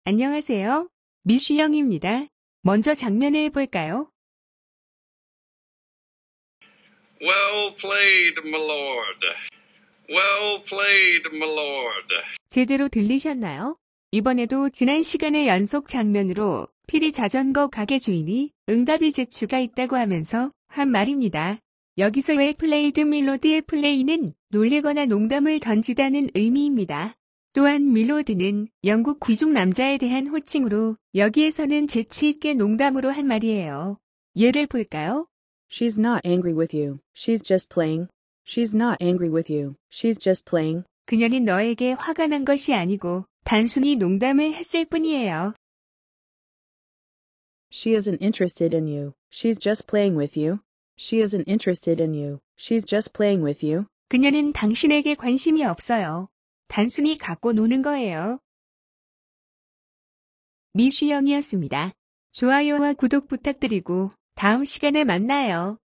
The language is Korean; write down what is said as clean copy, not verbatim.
안녕하세요. 미슈영입니다. 먼저 장면을 볼까요? Well played, my lord. Well played, my lord. 제대로 들리셨나요? 이번에도 지난 시간의 연속 장면으로 피리 자전거 가게 주인이 응답이 재주가 있다고 하면서 한 말입니다. 여기서 웰 플레이드 밀로드의 플레이는 놀리거나 농담을 던지다는 의미입니다. 또한 밀로드는 영국 귀족 남자에 대한 호칭으로 여기에서는 재치 있게 농담으로 한 말이에요. 예를 볼까요? She's not angry with you. She's just playing. She's not angry with you. She's just playing. 그녀는 너에게 화가 난 것이 아니고 단순히 농담을 했을 뿐이에요. She isn't interested in you. She's just playing with you. She isn't interested in you. She's just playing with you. 그녀는 당신에게 관심이 없어요. 단순히 갖고 노는 거예요. 미슈영이었습니다. 좋아요와 구독 부탁드리고 다음 시간에 만나요.